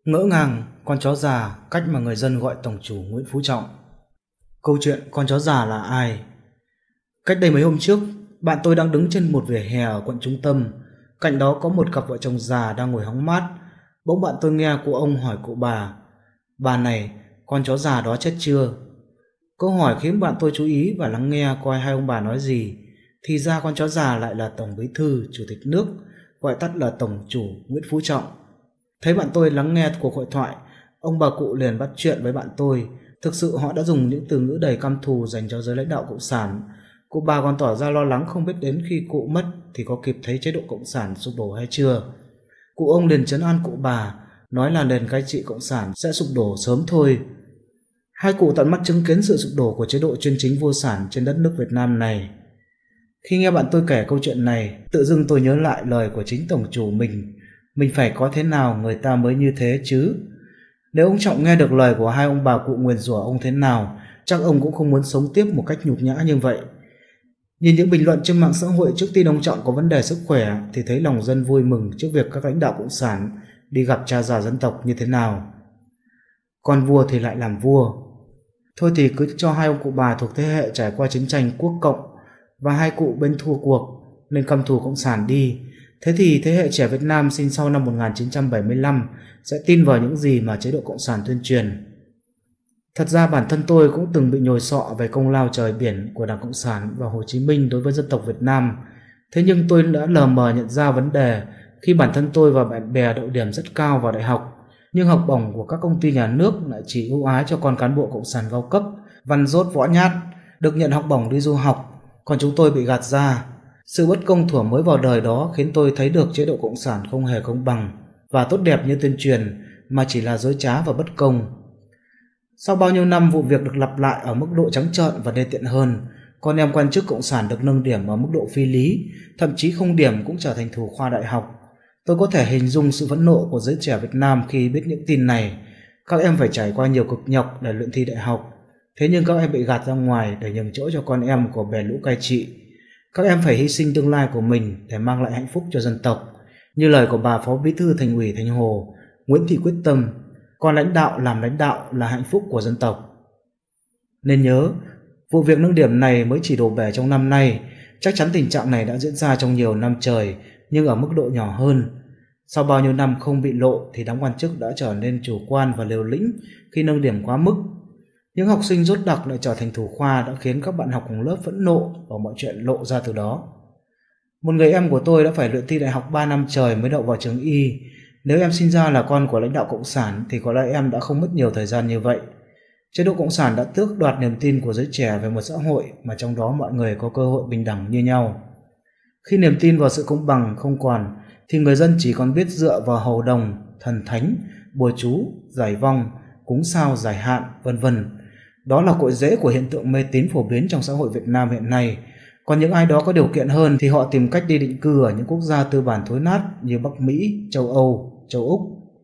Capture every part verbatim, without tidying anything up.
Ngỡ ngàng, con chó già, cách mà người dân gọi Tổng chủ Nguyễn Phú Trọng. Câu chuyện con chó già là ai? Cách đây mấy hôm trước, bạn tôi đang đứng trên một vỉa hè ở quận trung tâm. Cạnh đó có một cặp vợ chồng già đang ngồi hóng mát. Bỗng bạn tôi nghe cụ ông hỏi cụ bà: "Bà này, con chó già đó chết chưa?" Câu hỏi khiến bạn tôi chú ý và lắng nghe coi hai ông bà nói gì. Thì ra con chó già lại là Tổng Bí thư Chủ tịch nước, gọi tắt là Tổng chủ Nguyễn Phú Trọng. Thấy bạn tôi lắng nghe cuộc hội thoại, ông bà cụ liền bắt chuyện với bạn tôi. Thực sự họ đã dùng những từ ngữ đầy căm thù dành cho giới lãnh đạo cộng sản. Cụ bà còn tỏ ra lo lắng không biết đến khi cụ mất thì có kịp thấy chế độ cộng sản sụp đổ hay chưa. Cụ ông liền trấn an cụ bà, nói là nền cai trị cộng sản sẽ sụp đổ sớm thôi. Hai cụ tận mắt chứng kiến sự sụp đổ của chế độ chuyên chính vô sản trên đất nước Việt Nam này. Khi nghe bạn tôi kể câu chuyện này, tự dưng tôi nhớ lại lời của chính Tổng chủ mình. Mình phải có thế nào người ta mới như thế chứ? Nếu ông Trọng nghe được lời của hai ông bà cụ nguyền rủa ông thế nào, chắc ông cũng không muốn sống tiếp một cách nhục nhã như vậy. Nhìn những bình luận trên mạng xã hội trước tin ông Trọng có vấn đề sức khỏe thì thấy lòng dân vui mừng trước việc các lãnh đạo cộng sản đi gặp cha già dân tộc như thế nào. Con vua thì lại làm vua. Thôi thì cứ cho hai ông cụ bà thuộc thế hệ trải qua chiến tranh quốc cộng và hai cụ bên thua cuộc nên căm thù cộng sản đi. Thế thì thế hệ trẻ Việt Nam sinh sau năm một nghìn chín trăm bảy mươi lăm sẽ tin vào những gì mà chế độ cộng sản tuyên truyền. Thật ra bản thân tôi cũng từng bị nhồi sọ về công lao trời biển của Đảng Cộng sản và Hồ Chí Minh đối với dân tộc Việt Nam. Thế nhưng tôi đã lờ mờ nhận ra vấn đề khi bản thân tôi và bạn bè đậu điểm rất cao vào đại học, nhưng học bổng của các công ty nhà nước lại chỉ ưu ái cho con cán bộ cộng sản cao cấp, văn dốt võ nhát, được nhận học bổng đi du học, còn chúng tôi bị gạt ra. Sự bất công thuở mới vào đời đó khiến tôi thấy được chế độ cộng sản không hề công bằng và tốt đẹp như tuyên truyền, mà chỉ là dối trá và bất công. Sau bao nhiêu năm vụ việc được lặp lại ở mức độ trắng trợn và đê tiện hơn, con em quan chức cộng sản được nâng điểm ở mức độ phi lý, thậm chí không điểm cũng trở thành thủ khoa đại học. Tôi có thể hình dung sự phẫn nộ của giới trẻ Việt Nam khi biết những tin này. Các em phải trải qua nhiều cực nhọc để luyện thi đại học, thế nhưng các em bị gạt ra ngoài để nhường chỗ cho con em của bè lũ cai trị. Các em phải hy sinh tương lai của mình để mang lại hạnh phúc cho dân tộc. Như lời của bà Phó Bí thư Thành ủy Thanh Hồ, Nguyễn Thị Quyết Tâm, con lãnh đạo làm lãnh đạo là hạnh phúc của dân tộc. Nên nhớ, vụ việc nâng điểm này mới chỉ đổ bể trong năm nay, chắc chắn tình trạng này đã diễn ra trong nhiều năm trời, nhưng ở mức độ nhỏ hơn. Sau bao nhiêu năm không bị lộ thì đám quan chức đã trở nên chủ quan và liều lĩnh khi nâng điểm quá mức. Những học sinh dốt đặc lại trở thành thủ khoa đã khiến các bạn học cùng lớp phẫn nộ và mọi chuyện lộ ra từ đó. Một người em của tôi đã phải luyện thi đại học ba năm trời mới đậu vào trường y. Nếu em sinh ra là con của lãnh đạo cộng sản thì có lẽ em đã không mất nhiều thời gian như vậy. Chế độ cộng sản đã tước đoạt niềm tin của giới trẻ về một xã hội mà trong đó mọi người có cơ hội bình đẳng như nhau. Khi niềm tin vào sự công bằng không còn thì người dân chỉ còn biết dựa vào hầu đồng, thần thánh, bùa chú, giải vong, cúng sao giải hạn, vân vân. Đó là cội rễ của hiện tượng mê tín phổ biến trong xã hội Việt Nam hiện nay. Còn những ai đó có điều kiện hơn thì họ tìm cách đi định cư ở những quốc gia tư bản thối nát như Bắc Mỹ, châu Âu, châu Úc.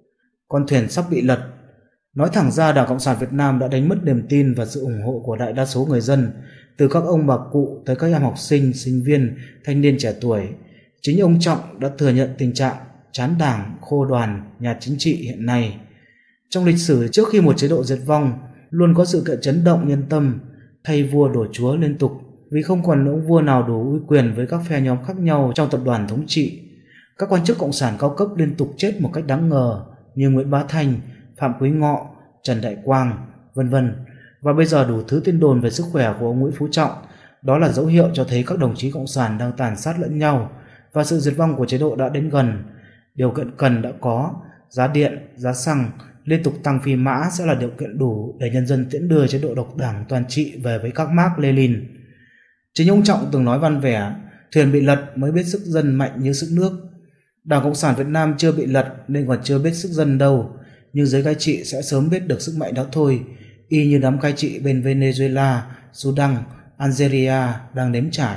Con thuyền sắp bị lật. Nói thẳng ra, Đảng Cộng sản Việt Nam đã đánh mất niềm tin và sự ủng hộ của đại đa số người dân, từ các ông bà cụ tới các em học sinh, sinh viên, thanh niên trẻ tuổi. Chính ông Trọng đã thừa nhận tình trạng chán đảng, khô đoàn, nhà chính trị hiện nay. Trong lịch sử, trước khi một chế độ diệt vong, luôn có sự kiện chấn động nhân tâm, thay vua đổi chúa liên tục, vì không còn ông vua nào đủ uy quyền với các phe nhóm khác nhau trong tập đoàn thống trị. Các quan chức cộng sản cao cấp liên tục chết một cách đáng ngờ như Nguyễn Bá Thanh, Phạm Quý Ngọ, Trần Đại Quang, vân vân. Và bây giờ đủ thứ tin đồn về sức khỏe của ông Nguyễn Phú Trọng. Đó là dấu hiệu cho thấy các đồng chí cộng sản đang tàn sát lẫn nhau và sự diệt vong của chế độ đã đến gần. Điều kiện cần đã có, giá điện, giá xăng liên tục tăng phi mã sẽ là điều kiện đủ để nhân dân tiễn đưa chế độ độc đảng toàn trị về với các Mác Lênin. Chính ông Trọng từng nói văn vẻ, thuyền bị lật mới biết sức dân mạnh như sức nước. Đảng Cộng sản Việt Nam chưa bị lật nên còn chưa biết sức dân đâu, nhưng giới cai trị sẽ sớm biết được sức mạnh đó thôi, y như đám cai trị bên Venezuela, Sudan, Algeria đang nếm trải.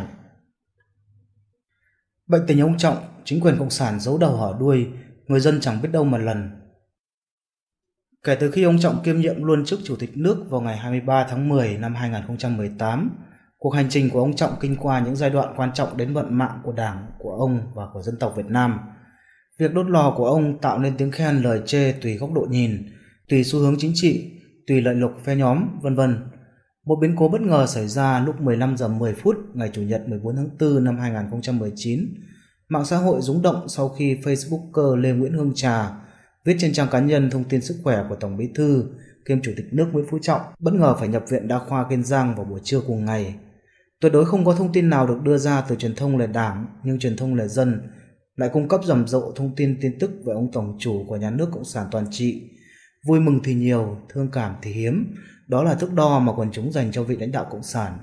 Bệnh tình ông Trọng, chính quyền cộng sản giấu đầu hở đuôi, người dân chẳng biết đâu mà lần. Kể từ khi ông Trọng kiêm nhiệm luôn chức Chủ tịch nước vào ngày hai mươi ba tháng mười năm hai nghìn không trăm mười tám, cuộc hành trình của ông Trọng kinh qua những giai đoạn quan trọng đến vận mạng của Đảng, của ông và của dân tộc Việt Nam. Việc đốt lò của ông tạo nên tiếng khen lời chê tùy góc độ nhìn, tùy xu hướng chính trị, tùy lợi lộc phe nhóm, vân vân. Một biến cố bất ngờ xảy ra lúc mười lăm giờ mười phút ngày Chủ nhật mười bốn tháng tư năm hai nghìn không trăm mười chín. Mạng xã hội rúng động sau khi Facebooker Lê Nguyễn Hương Trà viết trên trang cá nhân thông tin sức khỏe của Tổng Bí thư kiêm Chủ tịch nước Nguyễn Phú Trọng bất ngờ phải nhập viện Đa khoa Kiên Giang vào buổi trưa cùng ngày. Tuyệt đối không có thông tin nào được đưa ra từ truyền thông lề đảng, nhưng truyền thông lề dân lại cung cấp rầm rộ thông tin tin tức về ông tổng chủ của nhà nước Cộng sản toàn trị. Vui mừng thì nhiều, thương cảm thì hiếm, đó là thước đo mà quần chúng dành cho vị lãnh đạo Cộng sản.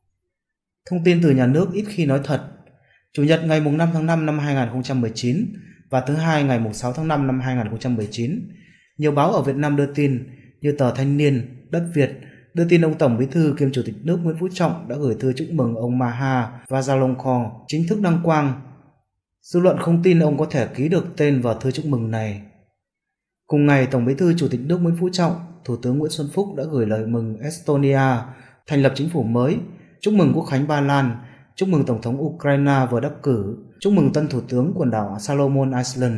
Thông tin từ nhà nước ít khi nói thật. Chủ nhật ngày năm tháng năm năm hai nghìn không trăm mười chín và thứ hai ngày sáu tháng năm năm hai nghìn không trăm mười chín, nhiều báo ở Việt Nam đưa tin như tờ Thanh niên, Đất Việt đưa tin ông Tổng Bí thư kiêm Chủ tịch nước Nguyễn Phú Trọng đã gửi thư chúc mừng ông Maha Vajiralongkorn chính thức đăng quang. Dư luận không tin ông có thể ký được tên vào thư chúc mừng này. Cùng ngày, Tổng Bí thư Chủ tịch nước Nguyễn Phú Trọng, Thủ tướng Nguyễn Xuân Phúc đã gửi lời mừng Estonia thành lập chính phủ mới, chúc mừng Quốc khánh Ba Lan, chúc mừng Tổng thống Ukraine vừa đắc cử, chúc mừng tân Thủ tướng quần đảo Solomon Island.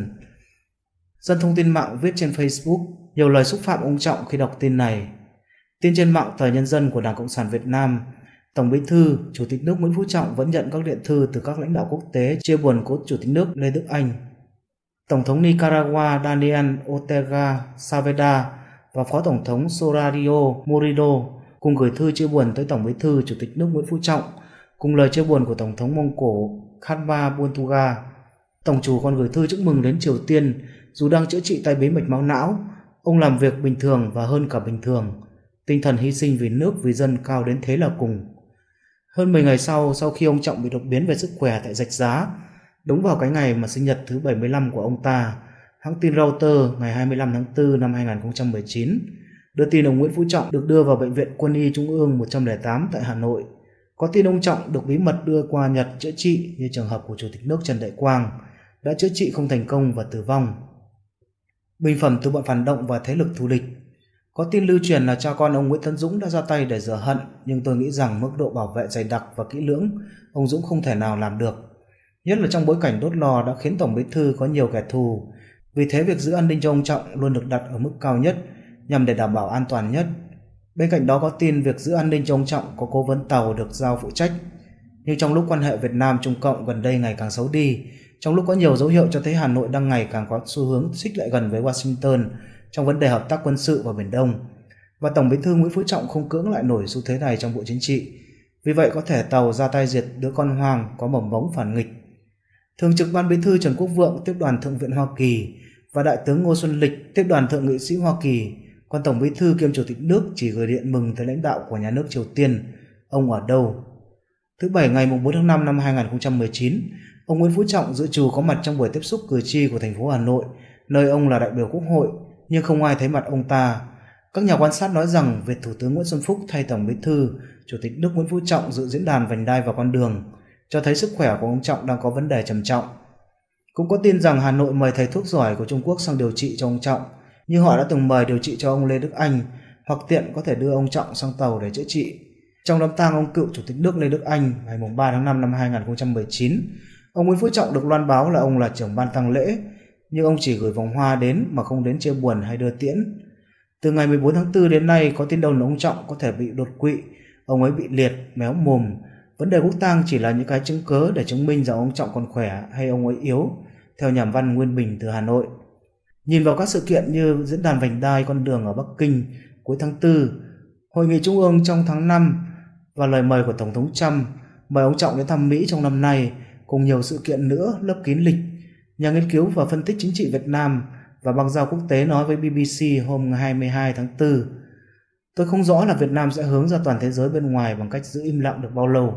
Dân thông tin mạng viết trên Facebook nhiều lời xúc phạm ông Trọng khi đọc tin này. Tin trên mạng Tờ Nhân dân của Đảng Cộng sản Việt Nam, Tổng Bí thư, Chủ tịch nước Nguyễn Phú Trọng vẫn nhận các điện thư từ các lãnh đạo quốc tế chia buồn cố Chủ tịch nước Lê Đức Anh. Tổng thống Nicaragua Daniel Ortega Saavedra và Phó Tổng thống Sorario Murillo cùng gửi thư chia buồn tới Tổng Bí thư Chủ tịch nước Nguyễn Phú Trọng, cùng lời chia buồn của Tổng thống Mông Cổ Khanma Botsuga. Tổng chủ còn gửi thư chúc mừng đến Triều Tiên, dù đang chữa trị tai biến mạch máu não, ông làm việc bình thường và hơn cả bình thường. Tinh thần hy sinh vì nước vì dân cao đến thế là cùng. Hơn mười ngày sau, sau khi ông Trọng bị đột biến về sức khỏe tại Rạch Giá, đúng vào cái ngày mà sinh nhật thứ bảy mươi lăm của ông ta, hãng tin Reuters ngày hai mươi lăm tháng tư năm hai nghìn không trăm mười chín đưa tin ông Nguyễn Phú Trọng được đưa vào Bệnh viện Quân y Trung ương một trăm lẻ tám tại Hà Nội. Có tin ông Trọng được bí mật đưa qua Nhật chữa trị như trường hợp của Chủ tịch nước Trần Đại Quang, đã chữa trị không thành công và tử vong. Bình phẩm từ bọn phản động và thế lực thù địch. Có tin lưu truyền là cha con ông Nguyễn Tấn Dũng đã ra tay để rửa hận, nhưng tôi nghĩ rằng mức độ bảo vệ dày đặc và kỹ lưỡng ông Dũng không thể nào làm được. Nhất là trong bối cảnh đốt lò đã khiến Tổng Bí thư có nhiều kẻ thù. Vì thế việc giữ an ninh cho ông Trọng luôn được đặt ở mức cao nhất nhằm để đảm bảo an toàn nhất. Bên cạnh đó có tin việc giữ an ninh cho ông Trọng có cố vấn tàu được giao phụ trách. Nhưng trong lúc quan hệ Việt Nam Trung Cộng gần đây ngày càng xấu đi, trong lúc có nhiều dấu hiệu cho thấy Hà Nội đang ngày càng có xu hướng xích lại gần với Washington trong vấn đề hợp tác quân sự và Biển Đông, và Tổng Bí thư Nguyễn Phú Trọng không cưỡng lại nổi xu thế này trong Bộ Chính trị. Vì vậy có thể tàu ra tay diệt đứa con hoang có mầm mống phản nghịch. Thường trực Ban Bí thư Trần Quốc Vượng tiếp đoàn Thượng viện Hoa Kỳ và Đại tướng Ngô Xuân Lịch tiếp đoàn Thượng nghị sĩ Hoa Kỳ, còn Tổng Bí thư kiêm Chủ tịch nước chỉ gửi điện mừng tới lãnh đạo của nhà nước Triều Tiên. Ông ở đâu? Thứ Bảy ngày bốn tháng năm năm hai nghìn không trăm mười chín, ông Nguyễn Phú Trọng dự trù có mặt trong buổi tiếp xúc cử tri của thành phố Hà Nội, nơi ông là đại biểu Quốc hội, nhưng không ai thấy mặt ông ta. Các nhà quan sát nói rằng việc Thủ tướng Nguyễn Xuân Phúc thay Tổng Bí thư, Chủ tịch nước Nguyễn Phú Trọng dự diễn đàn vành đai và con đường, cho thấy sức khỏe của ông Trọng đang có vấn đề trầm trọng. Cũng có tin rằng Hà Nội mời thầy thuốc giỏi của Trung Quốc sang điều trị cho ông Trọng, như họ đã từng mời điều trị cho ông Lê Đức Anh, hoặc tiện có thể đưa ông Trọng sang tàu để chữa trị. Trong đám tang ông cựu Chủ tịch nước Lê Đức Anh ngày ba tháng năm năm hai nghìn không trăm mười chín, ông Nguyễn Phú Trọng được loan báo là ông là trưởng ban tang lễ, nhưng ông chỉ gửi vòng hoa đến mà không đến chia buồn hay đưa tiễn. Từ ngày mười bốn tháng tư đến nay có tin đồn ông Trọng có thể bị đột quỵ, ông ấy bị liệt, méo mồm. Vấn đề quốc tang chỉ là những cái chứng cớ để chứng minh rằng ông Trọng còn khỏe hay ông ấy yếu, theo nhà văn Nguyên Bình từ Hà Nội. Nhìn vào các sự kiện như diễn đàn vành đai con đường ở Bắc Kinh cuối tháng tư, Hội nghị Trung ương trong tháng năm và lời mời của Tổng thống Trump mời ông Trọng đến thăm Mỹ trong năm nay, cùng nhiều sự kiện nữa lấp kín lịch, nhà nghiên cứu và phân tích chính trị Việt Nam và bang giao quốc tế nói với bê bê xê hôm hai mươi hai tháng tư: tôi không rõ là Việt Nam sẽ hướng ra toàn thế giới bên ngoài bằng cách giữ im lặng được bao lâu.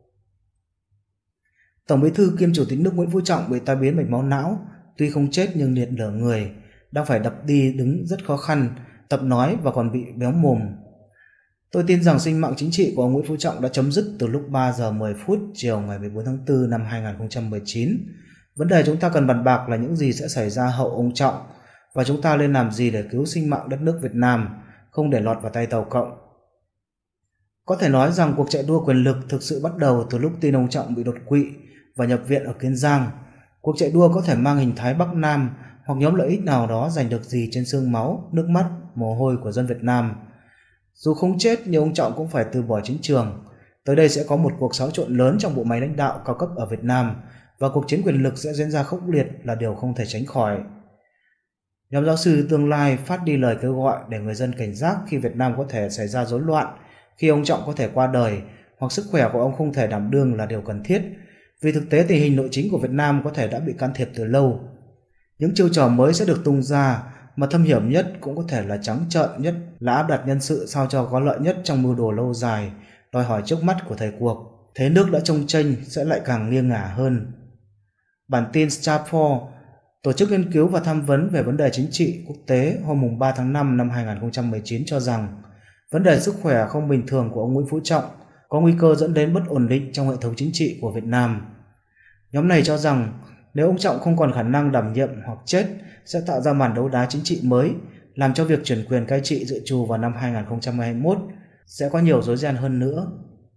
Tổng Bí thư kiêm Chủ tịch nước Nguyễn Phú Trọng bị tai biến mạch máu não, tuy không chết nhưng liệt nửa người, đang phải đập đi đứng rất khó khăn, tập nói và còn bị béo mồm. Tôi tin rằng sinh mạng chính trị của ông Nguyễn Phú Trọng đã chấm dứt từ lúc ba giờ mười phút chiều ngày mười bốn tháng tư năm hai nghìn không trăm mười chín. Vấn đề chúng ta cần bàn bạc là những gì sẽ xảy ra hậu ông Trọng và chúng ta nên làm gì để cứu sinh mạng đất nước Việt Nam, không để lọt vào tay Tàu Cộng. Có thể nói rằng cuộc chạy đua quyền lực thực sự bắt đầu từ lúc tin ông Trọng bị đột quỵ và nhập viện ở Kiên Giang. Cuộc chạy đua có thể mang hình thái Bắc Nam hoặc nhóm lợi ích nào đó giành được gì trên xương máu, nước mắt, mồ hôi của dân Việt Nam. Dù không chết nhưng ông Trọng cũng phải từ bỏ chính trường. Tới đây sẽ có một cuộc xáo trộn lớn trong bộ máy lãnh đạo cao cấp ở Việt Nam và cuộc chiến quyền lực sẽ diễn ra khốc liệt là điều không thể tránh khỏi. Nhóm giáo sư tương lai phát đi lời kêu gọi để người dân cảnh giác khi Việt Nam có thể xảy ra rối loạn, khi ông Trọng có thể qua đời hoặc sức khỏe của ông không thể đảm đương là điều cần thiết, vì thực tế tình hình nội chính của Việt Nam có thể đã bị can thiệp từ lâu. Những chiêu trò mới sẽ được tung ra, mà thâm hiểm nhất cũng có thể là trắng trợn nhất là áp đặt nhân sự sao cho có lợi nhất trong mưu đồ lâu dài, đòi hỏi trước mắt của thời cuộc. Thế nước đã trông chênh sẽ lại càng nghiêng ngả hơn. Bản tin Stratfor, tổ chức nghiên cứu và tham vấn về vấn đề chính trị quốc tế hôm ba tháng năm năm hai nghìn không trăm mười chín cho rằng vấn đề sức khỏe không bình thường của ông Nguyễn Phú Trọng có nguy cơ dẫn đến bất ổn định trong hệ thống chính trị của Việt Nam. Nhóm này cho rằng nếu ông Trọng không còn khả năng đảm nhiệm hoặc chết sẽ tạo ra màn đấu đá chính trị mới, làm cho việc chuyển quyền cai trị dự trù vào năm hai nghìn không trăm hai mươi mốt sẽ có nhiều rối ren hơn nữa.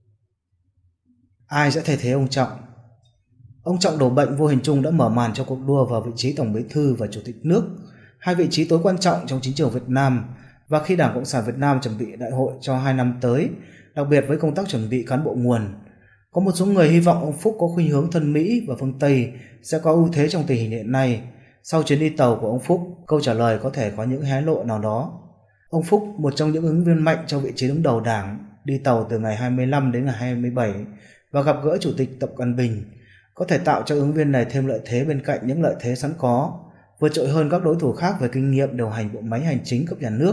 Ai sẽ thay thế ông Trọng? Ông Trọng đổ bệnh vô hình chung đã mở màn cho cuộc đua vào vị trí Tổng Bí thư và Chủ tịch nước, hai vị trí tối quan trọng trong chính trường Việt Nam, và khi Đảng Cộng sản Việt Nam chuẩn bị đại hội cho hai năm tới, đặc biệt với công tác chuẩn bị cán bộ nguồn. Có một số người hy vọng ông Phúc có khuynh hướng thân Mỹ và phương Tây sẽ có ưu thế trong tình hình hiện nay. Sau chuyến đi tàu của ông Phúc, câu trả lời có thể có những hé lộ nào đó. Ông Phúc, một trong những ứng viên mạnh cho vị trí đứng đầu Đảng, đi tàu từ ngày hai mươi lăm đến ngày hai mươi bảy và gặp gỡ Chủ tịch Tập Cận Bình, có thể tạo cho ứng viên này thêm lợi thế bên cạnh những lợi thế sẵn có, vượt trội hơn các đối thủ khác về kinh nghiệm điều hành bộ máy hành chính cấp nhà nước.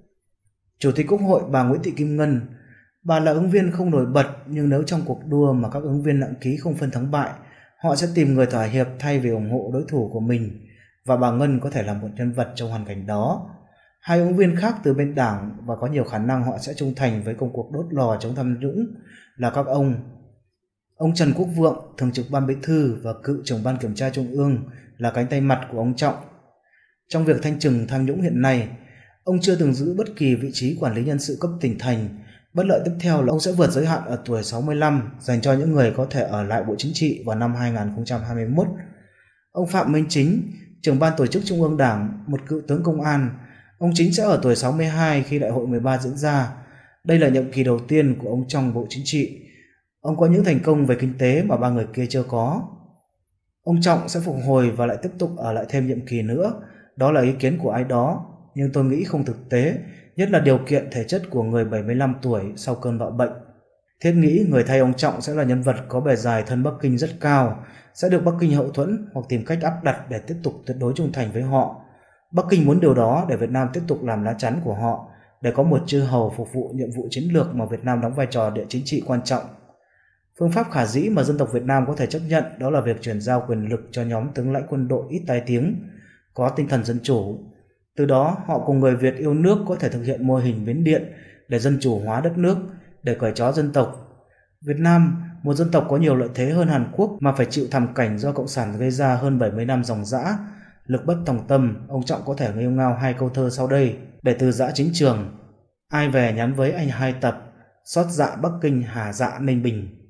Chủ tịch Quốc hội bà Nguyễn Thị Kim Ngân, bà là ứng viên không nổi bật, nhưng nếu trong cuộc đua mà các ứng viên nặng ký không phân thắng bại, họ sẽ tìm người thỏa hiệp thay vì ủng hộ đối thủ của mình, và bà Ngân có thể là một nhân vật trong hoàn cảnh đó. Hai ứng viên khác từ bên Đảng và có nhiều khả năng họ sẽ trung thành với công cuộc đốt lò chống tham nhũng là các ông Ông Trần Quốc Vượng, Thường trực Ban Bí thư và cựu trưởng Ban Kiểm tra Trung ương là cánh tay mặt của ông Trọng. Trong việc thanh trừng tham nhũng hiện nay, ông chưa từng giữ bất kỳ vị trí quản lý nhân sự cấp tỉnh thành. Bất lợi tiếp theo là ông sẽ vượt giới hạn ở tuổi sáu mươi lăm dành cho những người có thể ở lại Bộ Chính trị vào năm hai nghìn không trăm hai mươi mốt. Ông Phạm Minh Chính, trưởng Ban Tổ chức Trung ương Đảng, một cựu tướng công an, ông Chính sẽ ở tuổi sáu mươi hai khi Đại hội mười ba diễn ra. Đây là nhiệm kỳ đầu tiên của ông trong Bộ Chính trị. Ông có những thành công về kinh tế mà ba người kia chưa có. Ông Trọng sẽ phục hồi và lại tiếp tục ở lại thêm nhiệm kỳ nữa. Đó là ý kiến của ai đó, nhưng tôi nghĩ không thực tế, nhất là điều kiện thể chất của người bảy mươi lăm tuổi sau cơn bạo bệnh. Thiết nghĩ người thay ông Trọng sẽ là nhân vật có bề dày thân Bắc Kinh rất cao, sẽ được Bắc Kinh hậu thuẫn hoặc tìm cách áp đặt để tiếp tục tuyệt đối trung thành với họ. Bắc Kinh muốn điều đó để Việt Nam tiếp tục làm lá chắn của họ, để có một chư hầu phục vụ nhiệm vụ chiến lược mà Việt Nam đóng vai trò địa chính trị quan trọng. Phương pháp khả dĩ mà dân tộc Việt Nam có thể chấp nhận đó là việc chuyển giao quyền lực cho nhóm tướng lãnh quân đội ít tai tiếng, có tinh thần dân chủ. Từ đó, họ cùng người Việt yêu nước có thể thực hiện mô hình Miến Điện để dân chủ hóa đất nước, để cởi trói dân tộc. Việt Nam, một dân tộc có nhiều lợi thế hơn Hàn Quốc mà phải chịu thảm cảnh do Cộng sản gây ra hơn bảy mươi năm dòng dã, lực bất tòng tâm, ông Trọng có thể nghêu ngao hai câu thơ sau đây để từ giã chính trường. Ai về nhắn với anh hai tập, xót dạ Bắc Kinh hà dạ Ninh Bình.